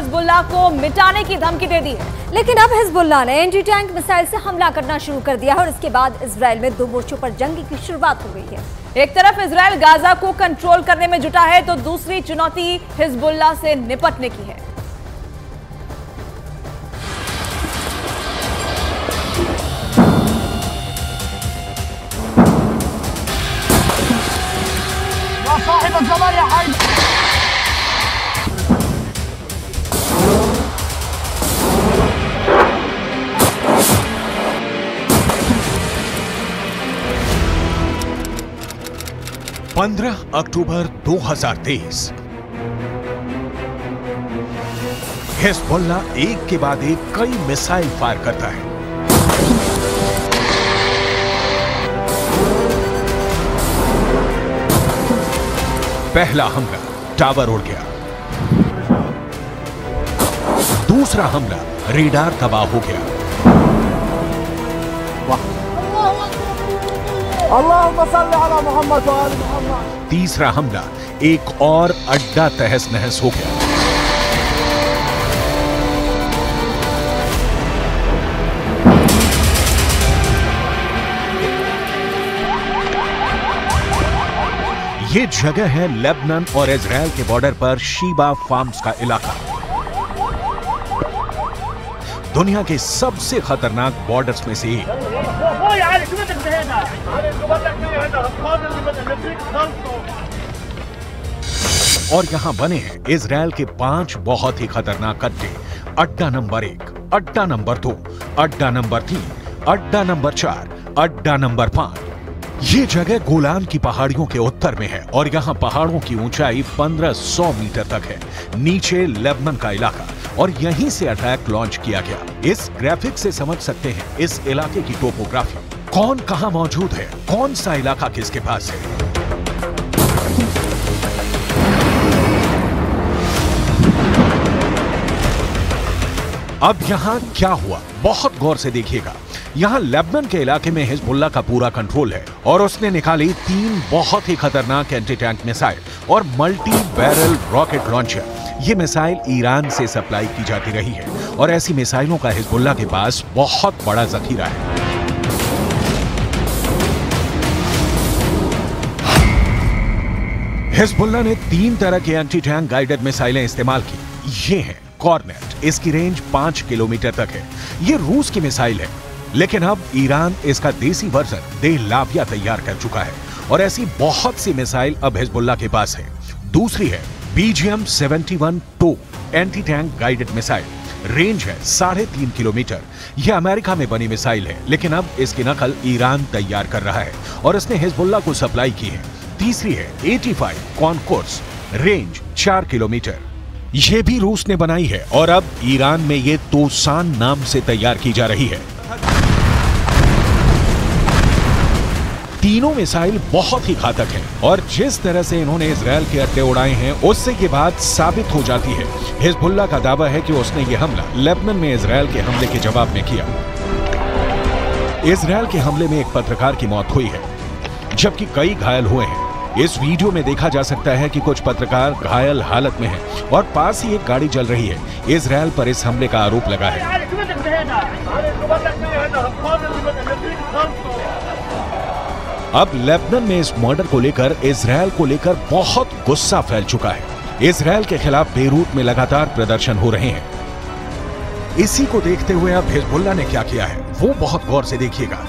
Hezbollah को मिटाने की धमकी दे दी है। लेकिन अब हिजबुल्लाह ने एंटी टैंक मिसाइल से हमला करना शुरू कर दिया है और इसके बाद इजराइल में 2 मोर्चों पर जंग की शुरुआत हो गई है। एक तरफ इजराइल गाजा को कंट्रोल करने में जुटा है तो दूसरी चुनौती हिजबुल्लाह से निपटने की है। पंद्रह अक्टूबर 2023 हिजबुल्लाह एक के बाद एक कई मिसाइल फायर करता है। पहला हमला टावर उड़ गया, दूसरा हमला रेडार तबाह हो गया, तीसरा हमला एक और अड्डा तहस नहस हो गया। ये जगह है लेबनान और इजराइल के बॉर्डर पर शीबा फार्म्स का इलाका। दुनिया के सबसे खतरनाक बॉर्डर्स में से एक। और यहां बने हैं इजराइल के 5 बहुत ही खतरनाक अड्डे। अड्डा नंबर 1, अड्डा नंबर 2, अड्डा नंबर 3, अड्डा नंबर 4, अड्डा नंबर 5। ये जगह गोलान की पहाड़ियों के उत्तर में है और यहाँ पहाड़ों की ऊंचाई 1500 मीटर तक है। नीचे लेबनान का इलाका और यहीं से अटैक लॉन्च किया गया। इस ग्राफिक से समझ सकते हैं इस इलाके की टोपोग्राफी, कौन कहां मौजूद है, कौन सा इलाका किसके पास है। अब यहां क्या हुआ, बहुत गौर से देखिएगा। यहां लेबनान के इलाके में हिजबुल्लाह का पूरा कंट्रोल है और उसने निकाली 3 बहुत ही खतरनाक एंटी टैंक मिसाइल और मल्टी बैरल रॉकेट लॉन्चर। ये मिसाइल ईरान से सप्लाई की जाती रही है और ऐसी मिसाइलों का हिजबुल्लाह के पास बहुत बड़ा जखीरा है। हिजबुल्लाह ने 3 तरह के एंटी टैंक गाइडेड मिसाइलें इस्तेमाल की। ये है कॉर्नेट, इसकी रेंज 5 किलोमीटर तक है। ये रूस की मिसाइल है, लेकिन अब ईरान इसका देसी वर्जन देह लाविया तैयार कर चुका है और ऐसी बहुत सी मिसाइल अब हिजबुल्लाह के पास है। दूसरी है BGM-71 टो anti tank guided missile, range है 3.5 किलोमीटर। यह अमेरिका में बनी मिसाइल है, लेकिन अब इसकी नकल ईरान तैयार कर रहा है और इसने हिजबुल्लाह को सप्लाई की है। तीसरी है 85 कॉनकोर्स, रेंज 4 किलोमीटर। यह भी रूस ने बनाई है और अब ईरान में ये तोसान नाम से तैयार की जा रही है। तीनों मिसाइल बहुत ही घातक हैं और जिस तरह से इन्होंने इजराइल के अड्डे उड़ाए हैं उससे ये बात साबित हो जाती है। हिजबुल्लाह का दावा है कि उसने ये हमला लेबनान में इजराइल के हमले के जवाब में किया। इजराइल के हमले में एक पत्रकार की मौत हुई है, जबकि कई घायल हुए हैं। इस वीडियो में देखा जा सकता है कि कुछ पत्रकार घायल हालत में हैं और पास ही एक गाड़ी जल रही है। इजराइल पर इस हमले का आरोप लगा है। अब लेबनान में इस मर्डर को लेकर इजराइल को लेकर बहुत गुस्सा फैल चुका है। इजराइल के खिलाफ बेरूत में लगातार प्रदर्शन हो रहे हैं। इसी को देखते हुए अब हिजबुल्लाह ने क्या किया है वो बहुत गौर से देखिएगा।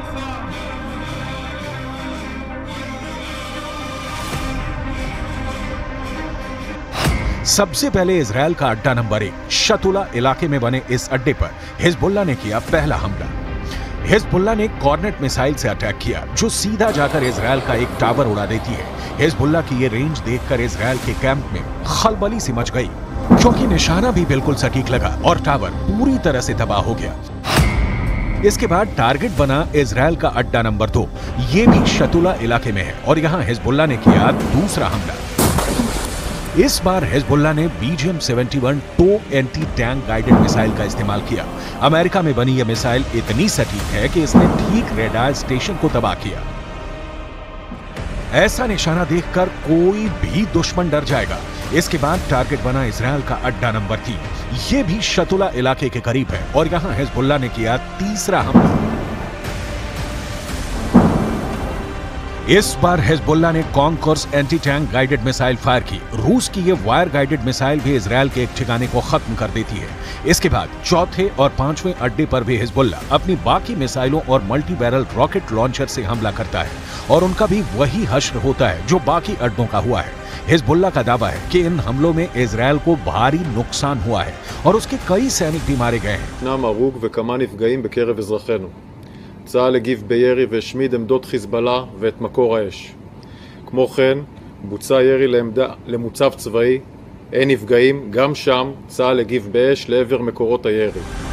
सबसे पहले इजराइल का अड्डा नंबर 1 शतुला इलाके में बने इस अड्डे पर हिजबुल्लाह ने किया पहला हमला। हिजबुल्लाह ने कॉर्नेट मिसाइल से अटैक किया जो सीधा जाकर इजराइल का एक टावर उड़ा देती है। हिजबुल्लाह की ये रेंज देखकर इजराइल के कैंप में खलबली सी मच गई, क्योंकि निशाना भी बिल्कुल सटीक लगा और टावर पूरी तरह से तबाह हो गया। इसके बाद टारगेट बना इजराइल का अड्डा नंबर 2, ये भी शतुला इलाके में है और यहां हिजबुल्लाह ने किया दूसरा हमला। इस बार हिजबुल्लाह ने BGM-71 टो एंटी टैंक गाइडेड मिसाइल का इस्तेमाल किया। अमेरिका में बनी यह मिसाइल इतनी सटीक है कि इसने ठीक रेडार स्टेशन को तबाह किया। ऐसा निशाना देखकर कोई भी दुश्मन डर जाएगा। इसके बाद टारगेट बना इजराइल का अड्डा नंबर 3। ये भी शतुला इलाके के करीब है और यहां हिजबुल्लाह ने किया तीसरा हमला। इस बार हिजबुल्लाह ने Konkurs anti tank guided missile fire की। रूस की ये वायर गाइडेड मिसाइल भी इजराइल के एक ठिकाने को खत्म कर देती है। इसके बाद चौथे और पांचवें अड्डे पर भी हिजबुल्लाह अपनी बाकी मिसाइलों और मल्टी बैरल रॉकेट लॉन्चर से हमला करता है और उनका भी वही हश्र होता है जो बाकी अड्डों का हुआ है। हिजबुल्लाह का दावा है कि इन हमलों में इजराइल को भारी नुकसान हुआ है और उसके कई सैनिक भी मारे गए हैं। צה"ל הגיב בירי והשמיד עמדות חיזבאללה ואת מקור האש. כמו כן, בוצע ירי למוצב צבאי, אין נפגעים, גם שם צה"ל הגיב באש לעבר מקורות הירי.